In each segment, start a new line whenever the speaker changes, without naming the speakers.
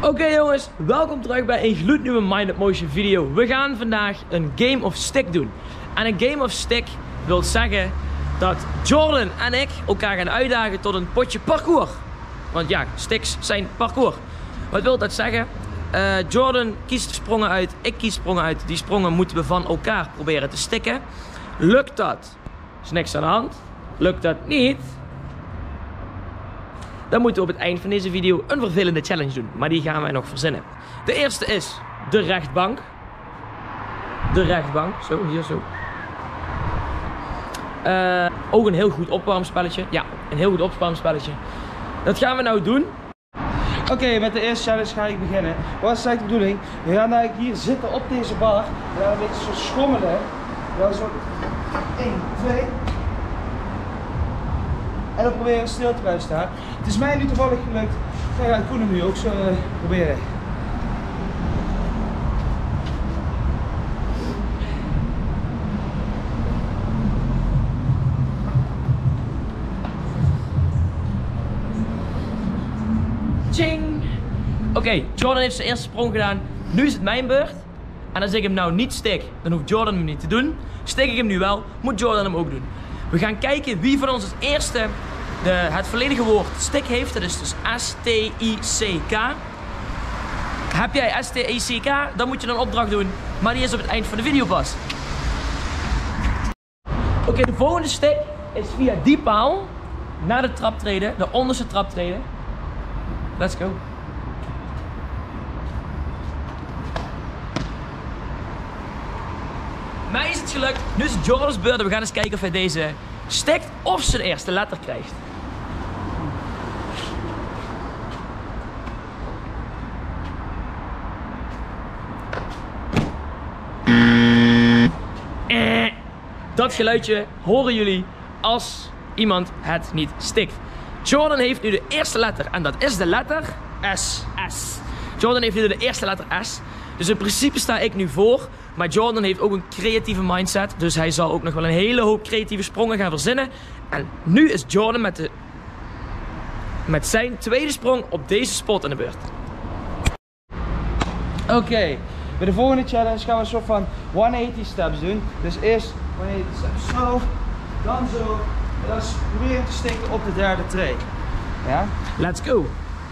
Oké jongens, welkom terug bij een gloednieuwe Mind Up Motion video. We gaan vandaag een Game of Stick doen. En een Game of Stick wil zeggen dat Jordan en ik elkaar gaan uitdagen tot een potje parcours. Want ja, sticks zijn parcours. Wat wil dat zeggen? Jordan kiest sprongen uit, ik kies sprongen uit. Die sprongen moeten we van elkaar proberen te stikken. Lukt dat? Is niks aan de hand. Lukt dat niet? Dan moeten we op het eind van deze video een vervelende challenge doen. Maar die gaan wij nog verzinnen. De eerste is de rechtbank. De rechtbank. Zo, hier zo. Ook een heel goed opwarmspelletje. Ja, een heel goed opwarmspelletje. Dat gaan we nou doen.
Oké, met de eerste challenge ga ik beginnen. Wat is eigenlijk de bedoeling? We gaan eigenlijk hier zitten op deze bar. We gaan een beetje zo schommelen. Dan zo 1, 2. En dan proberen we stil te blijven staan. Het is mij nu toevallig gelukt. Ja, ik kon hem nu ook zo proberen.
Ching! Oké, Jordan heeft zijn eerste sprong gedaan. Nu is het mijn beurt. En als ik hem nou niet stik, dan hoeft Jordan hem niet te doen. Stik ik hem nu wel, moet Jordan hem ook doen. We gaan kijken wie van ons als eerste het volledige woord stick heeft. Dat is dus S-T-I-C-K. Heb jij S-T-I-C-K, dan moet je een opdracht doen. Maar die is op het eind van de video pas. Oké, de volgende stick is via die paal naar de traptreden, de onderste traptreden. Let's go. Mij is het gelukt. Nu is het Jordan's beurt en we gaan eens kijken of hij deze stikt of zijn eerste letter krijgt. Dat geluidje horen jullie als iemand het niet stikt. Jordan heeft nu de eerste letter en dat is de letter S. Jordan heeft nu de eerste letter S. Dus in principe sta ik nu voor. Maar Jordan heeft ook een creatieve mindset. Dus hij zal ook nog wel een hele hoop creatieve sprongen gaan verzinnen. En nu is Jordan met zijn tweede sprong op deze spot aan de beurt.
Oké, bij de volgende challenge gaan we een soort van 180 steps doen. Dus eerst 180 steps zo, dan zo. En dan proberen te stikken op de derde tree. Ja?
Let's go.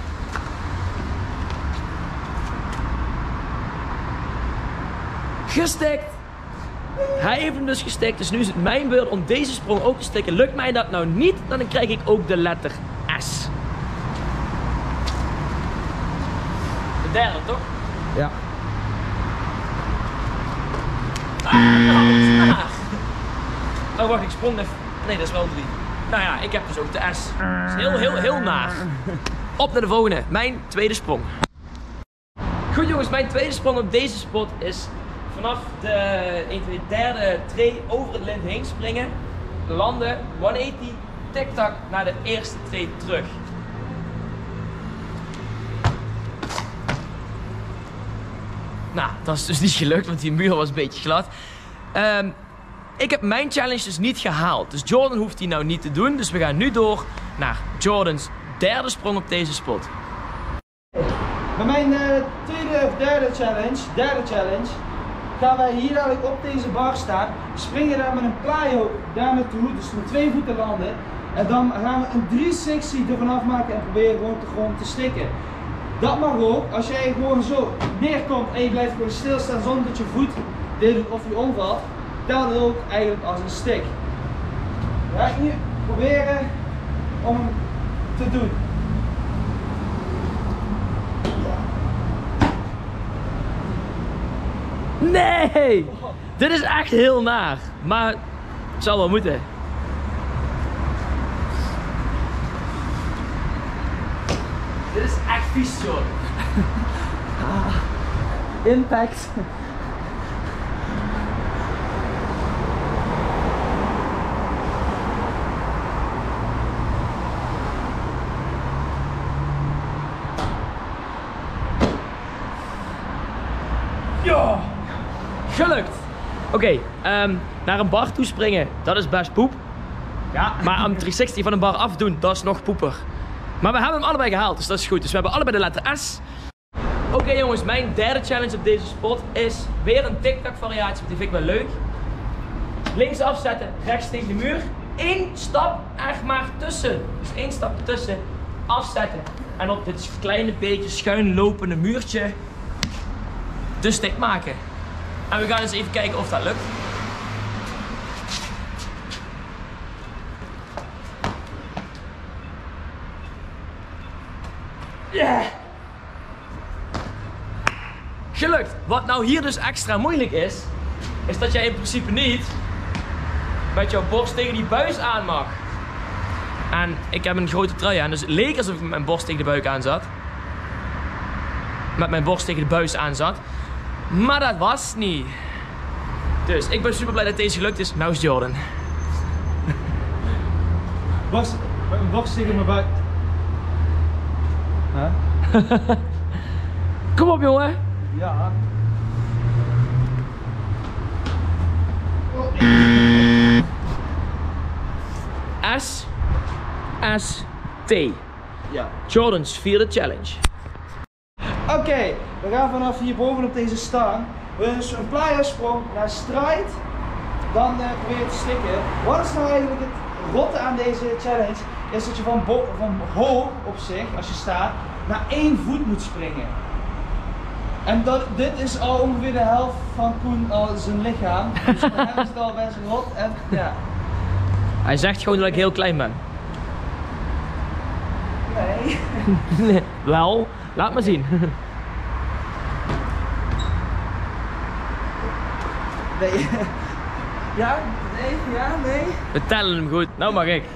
Gestikt. Hij heeft hem dus gestikt, dus nu is het mijn beurt om deze sprong ook te stikken. Lukt mij dat nou niet, dan krijg ik ook de letter S. De derde, toch?
Ja.
Oh, wacht, ik sprong even. Nee, dat is wel 3. Nou ja, ik heb dus ook de S. Dat is heel naar. Op naar de volgende. Mijn tweede sprong. Goed jongens, mijn tweede sprong op deze spot is vanaf de derde tree over het lint heen springen. Landen, 180, tik-tak naar de eerste tree terug. Nou, dat is dus niet gelukt, want die muur was een beetje glad. Ik heb mijn challenge dus niet gehaald. Dus Jordan hoeft die nou niet te doen. Dus we gaan nu door naar Jordan's derde sprong op deze spot.
Bij mijn derde challenge, gaan wij hier dadelijk op deze bar staan. Springen daar met een plyo daar naartoe, dus met 2 voeten landen. En dan gaan we een 360 ervan afmaken en proberen gewoon op de grond te stikken. Dat mag ook, als jij gewoon zo neerkomt en je blijft gewoon stilstaan zonder dat je voet dit doet of je omvalt. Telt het ook eigenlijk als een stick. Dan ga ik nu proberen om hem te doen.
Nee! Dit is echt heel naar. Maar het zal wel moeten. Dit is echt vies, Jordan.
Impact.
Ja! Gelukt! Oké, naar een bar toe springen, dat is best poep. Ja. Maar een 360 van een bar afdoen, dat is nog poeper. Maar we hebben hem allebei gehaald, dus dat is goed. Dus we hebben allebei de letter S. Oké jongens, mijn derde challenge op deze spot is weer een TikTok variatie, die vind ik wel leuk. Links afzetten, rechts tegen de muur. 1 stap echt maar tussen. Dus 1 stap ertussen, afzetten. En op dit kleine beetje schuin lopende muurtje de stick maken. En we gaan eens even kijken of dat lukt. Yeah. Gelukt. Wat nou hier dus extra moeilijk is, is dat jij in principe niet met jouw borst tegen die buis aan mag. En ik heb een grote trui aan, dus het leek alsof ik met mijn borst tegen de buik aan zat. Met mijn borst tegen de buis aan zat. Maar dat was niet. Dus ik ben super blij dat deze gelukt is. Nou is Jordan.
Met mijn borst tegen mijn buik. Huh?
Kom op jongen.
Ja.
S-S-T.
Ja.
Jordan's vierde challenge.
Oké, we gaan vanaf hier bovenop deze stang. We dus een playa-sprong naar stride. Dan probeer je te stikken. Wat is nou eigenlijk het rotte aan deze challenge? Is dat je van hoog op zich, als je staat, naar 1 voet moet springen. En dit is al ongeveer de helft van Koen al zijn lichaam. Dus voor hem is het al best rot en ja.
Hij zegt gewoon dat ik heel klein ben.
Nee.
Nee, wel, laat maar zien.
Nee. Ja, nee, ja, nee.
We tellen hem goed, nou mag ik.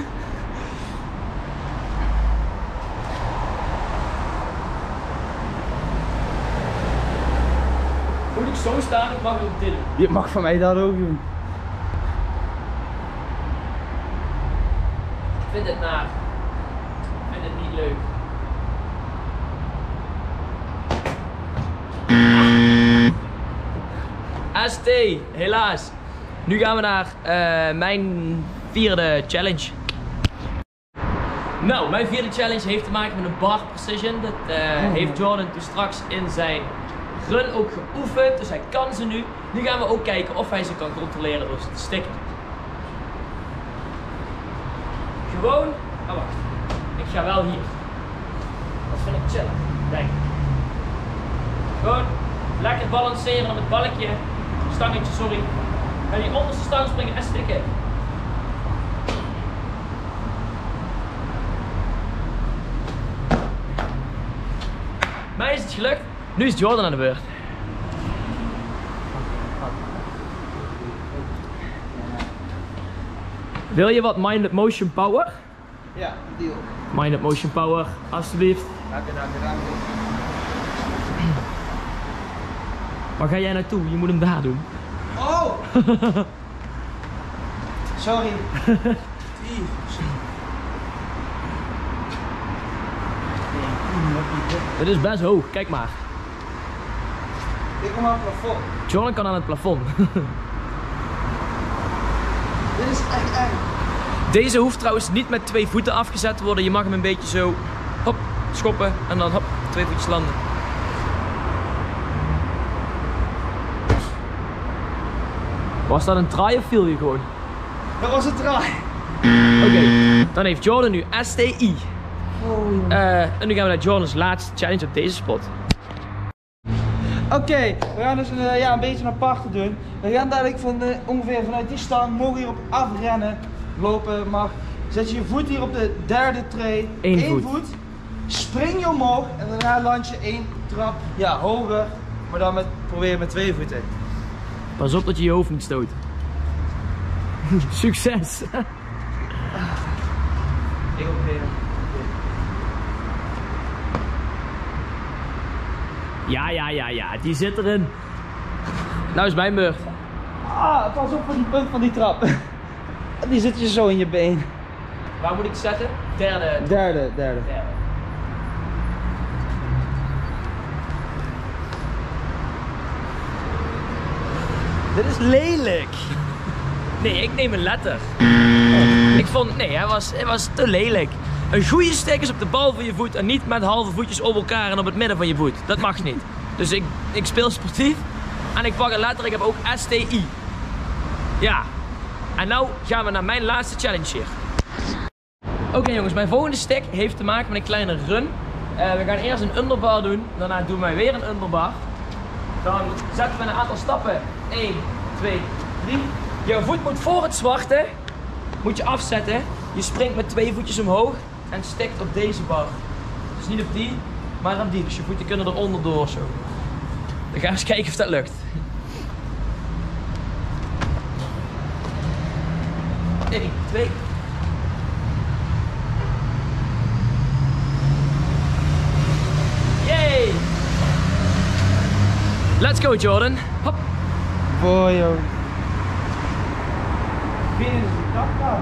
Moet ik zo staan of mag ik ook dit doen?
Je mag van mij dat ook doen.
Ik vind het naar. Ik vind het niet leuk. ST, helaas. Nu gaan we naar mijn vierde challenge. Nou, mijn vierde challenge heeft te maken met een bar precision. Dat heeft Jordan toen straks in zijn run ook geoefend, dus hij kan ze nu. Nu gaan we ook kijken of hij ze kan controleren door ze te stikken. Gewoon, oh wacht, ik ga wel hier. Dat vind ik chill, denk ik. Gewoon lekker balanceren op het balkje, stangetje, sorry. Ga die onderste stang springen en stikken. Mij is het gelukt, nu is Jordan aan de beurt. Wil je wat Minded Motion Power?
Ja, deal.
Minded Motion Power, alsjeblieft.
Dank je.
Waar ga jij naartoe? Je moet hem daar doen.
Oh! Sorry.
Dit is best hoog, kijk maar.
Ik kom aan het plafond.
Jordan kan aan het plafond.
Dit is echt eng.
Deze hoeft trouwens niet met 2 voeten afgezet te worden. Je mag hem een beetje zo hop, schoppen en dan hop, 2 voetjes landen. Was dat een try of viel je gewoon?
Dat was een try.
Oké, dan heeft Jordan nu STI.
Oh,
En nu gaan we naar Jordan's laatste challenge op deze spot.
Oké, we gaan dus een beetje een aparte doen. We gaan dadelijk ongeveer vanuit die stang, mogen hierop afrennen, lopen mag. Zet je je voet hier op de derde tray.
1 voet.
Spring je omhoog en daarna land je 1 trap hoger. Maar dan probeer met 2 voeten.
Pas op dat je je hoofd niet stoot. Succes!
Ik ook weer.
Ja, die zit erin. Nou is mijn beurt.
Ah, pas op voor die punt van die trap. Die zit je zo in je been.
Waar moet ik zetten? Derde.
Derde.
Dit is lelijk. Nee, ik neem een letter. Ik vond, nee, hij was te lelijk. Een goede stick is op de bal van je voet en niet met halve voetjes op elkaar en op het midden van je voet. Dat mag niet. Dus ik speel sportief en ik pak een letter, ik heb ook STI. Ja. En nou gaan we naar mijn laatste challenge hier. Oké jongens, mijn volgende stick heeft te maken met een kleine run. We gaan eerst een underbar doen, daarna doen wij weer een underbar. Dan zetten we een aantal stappen. 1, 2, 3. Je voet moet voor het zwarte, moet je afzetten. Je springt met 2 voetjes omhoog en stikt op deze bar. Dus niet op die, maar op die. Dus je voeten kunnen er onderdoor zo. Dan gaan we eens kijken of dat lukt. 1, 2. Yay! Let's go Jordan. Hop.
Boy, joh. Binnen is een dakka.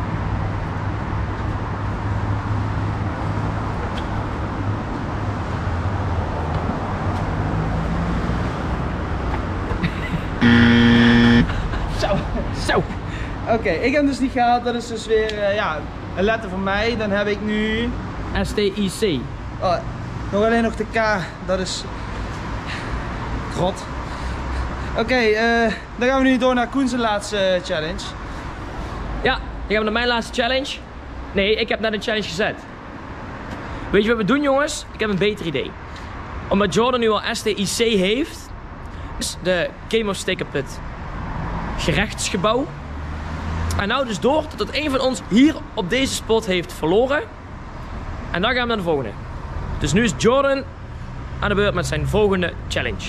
Zo.
Oké, ik heb hem dus niet gehaald. Dat is dus weer ja, een letter van mij. Dan heb ik nu...
STIC.
Oh, nog alleen nog de K. Dat is... Grot. Oké, dan gaan we nu door naar Koen's laatste challenge.
Ja, dan gaan we naar mijn laatste challenge. Nee, ik heb net een challenge gezet. Weet je wat we doen jongens? Ik heb een beter idee. Omdat Jordan nu al STIC heeft, is de Game of Stick op het gerechtsgebouw. En nou dus door dat een van ons hier op deze spot heeft verloren. En dan gaan we naar de volgende. Dus nu is Jordan aan de beurt met zijn volgende challenge.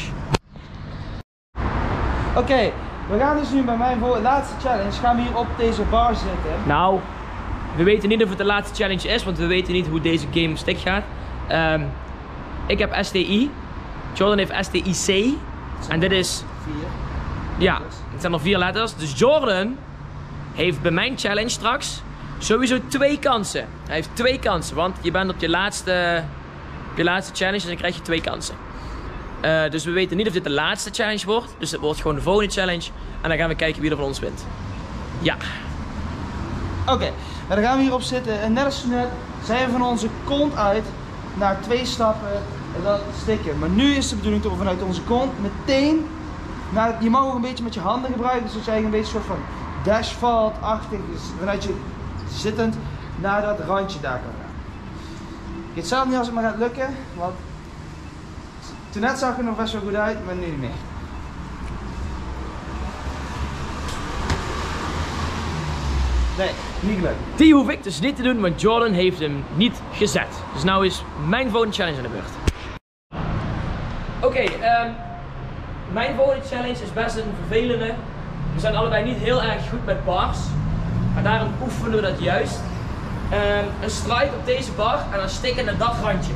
Oké, we gaan dus nu bij mijn laatste challenge. Gaan we hier op deze bar zitten.
Nou, we weten niet of het de laatste challenge is, want we weten niet hoe deze game stick gaat. Ik heb STI, Jordan heeft STIC. En dit is...
4.
Ja, het zijn er 4 letters. Dus Jordan heeft bij mijn challenge straks sowieso 2 kansen. Hij heeft 2 kansen, want je bent op je laatste challenge en dan krijg je 2 kansen. Dus we weten niet of dit de laatste challenge wordt. Dus het wordt gewoon de volgende challenge. En dan gaan we kijken wie er van ons wint. Ja.
Oké, dan gaan we hierop zitten. En net als net zijn we van onze kont uit naar 2 stappen en dan stikken. Maar nu is de bedoeling dat we vanuit onze kont meteen naar... Je mag ook een beetje met je handen gebruiken. Dus dat je eigenlijk een beetje een soort van dashvault-achtig. Dus vanuit je zittend naar dat randje daar kan gaan. Ik weet zelf niet als het maar gaat lukken. Want toen net zag het er nog best wel goed uit, maar nu niet meer. Nee, niet gelukt.
Die hoef ik dus niet te doen, want Jordan heeft hem niet gezet. Dus nou is mijn volgende challenge aan de beurt. Oké, mijn volgende challenge is best een vervelende. We zijn allebei niet heel erg goed met bars. Maar daarom oefenen we dat juist. Een strike op deze bar en dan stikken naar dat randje.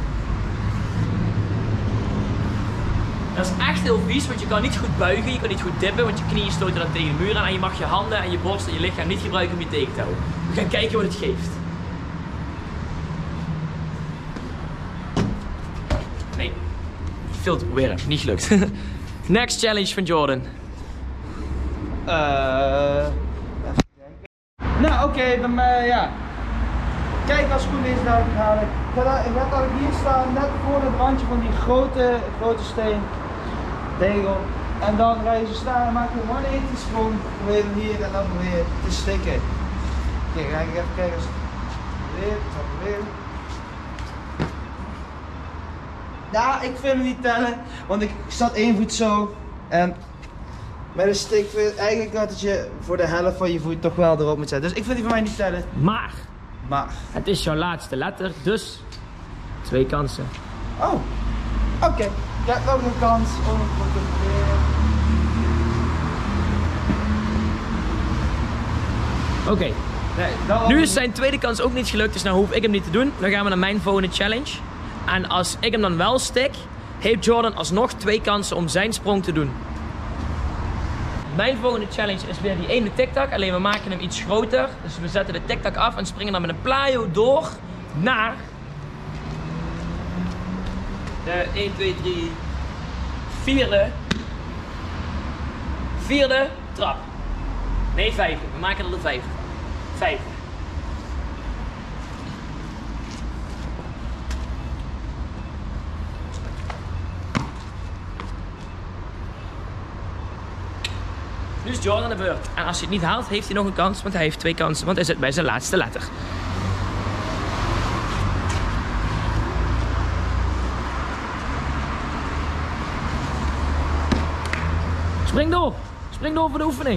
Dat is echt heel vies, want je kan niet goed buigen, je kan niet goed dippen, want je knieën stoten dan tegen de muur aan en je mag je handen en je borst en je lichaam niet gebruiken om je tegen te houden. We gaan kijken wat het geeft. Nee, veel te proberen, niet gelukt. Next challenge van Jordan.
Even kijken. Nou oké, bij mij ja. Kijk als het goed is daar ga ik. Ik had al hier staan, net voor het randje van die grote steen. Tegel. En dan ga je zo staan en maak je een 180 sprong. Probeer hem hier en dan weer te stikken. Kijk, ga ik even kijken als het weer. Ja, ik vind hem niet tellen, want ik zat 1 voet zo. En met een stick vind eigenlijk dat je voor de helft van je voet toch wel erop moet zetten. Dus ik vind die van mij niet tellen.
Maar
het
is jouw laatste letter, dus 2 kansen.
Oh, oké. Ik heb nog een kans om het te proberen.
Oké.
Nee,
nu is zijn tweede kans ook niet gelukt, dus nou hoef ik hem niet te doen. Dan gaan we naar mijn volgende challenge. En als ik hem dan wel stik, heeft Jordan alsnog 2 kansen om zijn sprong te doen. Mijn volgende challenge is weer die ene tic-tac, alleen we maken hem iets groter. Dus we zetten de tic-tac af en springen dan met een plyo door naar de 1, 2, 3, vierde trap. Nee, 5e. We maken er de 5e. Nu is Jordan aan de beurt. En als hij het niet haalt, heeft hij nog een kans. Want hij heeft 2 kansen, want hij zit bij zijn laatste letter. Spring door! Spring door voor de oefening.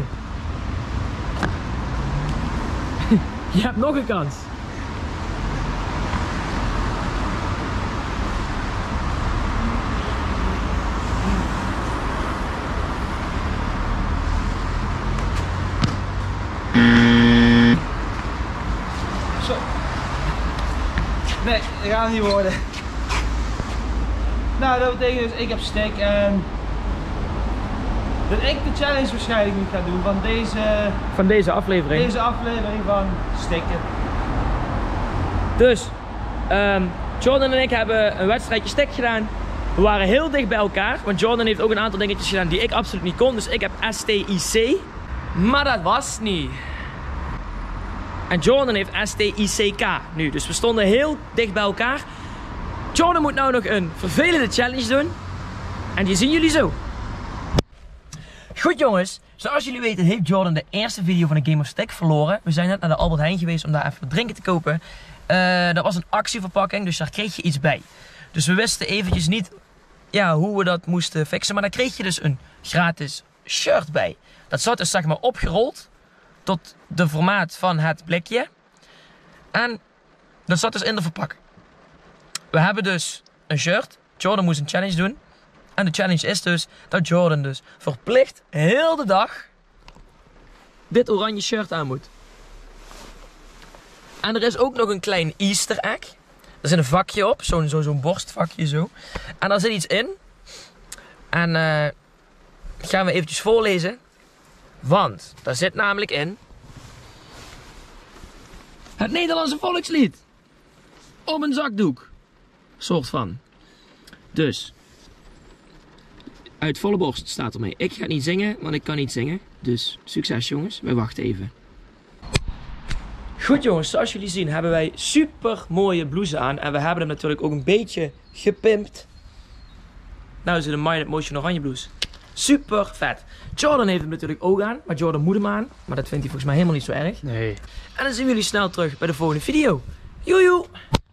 Je hebt nog een kans.
Zo. Nee, dat gaat niet worden. Nou, dat betekent dus ik heb stick en dat ik de challenge waarschijnlijk niet ga doen
van deze aflevering.
Deze aflevering van stikken.
Dus, Jordan en ik hebben een wedstrijdje stick gedaan. We waren heel dicht bij elkaar, want Jordan heeft ook een aantal dingetjes gedaan die ik absoluut niet kon. Dus ik heb STIC, maar dat was niet. En Jordan heeft STICK nu, dus we stonden heel dicht bij elkaar. Jordan moet nou nog een vervelende challenge doen. En die zien jullie zo. Goed jongens, zoals jullie weten heeft Jordan de eerste video van de Game of Stick verloren. We zijn net naar de Albert Heijn geweest om daar even wat drinken te kopen. Dat was een actieverpakking, dus daar kreeg je iets bij. Dus we wisten eventjes niet hoe we dat moesten fixen. Maar daar kreeg je dus een gratis shirt bij. Dat zat dus zeg maar opgerold tot de formaat van het blikje. En dat zat dus in de verpakking. We hebben dus een shirt. Jordan moest een challenge doen. En de challenge is dus dat Jordan dus verplicht heel de dag dit oranje shirt aan moet. En er is ook nog een klein Easter egg. Er zit een vakje op, zo'n borstvakje zo. En daar zit iets in. En gaan we eventjes voorlezen. Want daar zit namelijk in het Nederlandse volkslied. Op een zakdoek. Soort van. Dus uit volle borst staat ermee. Ik ga niet zingen, want ik kan niet zingen. Dus succes jongens, wij wachten even. Goed jongens, zoals jullie zien hebben wij super mooie blouses aan. En we hebben hem natuurlijk ook een beetje gepimpt. Nou is het een Minded Motion oranje blouse. Super vet. Jordan heeft hem natuurlijk ook aan, maar Jordan moet hem aan. Maar dat vindt hij volgens mij helemaal niet zo erg.
Nee.
En dan zien we jullie snel terug bij de volgende video. Joejoe!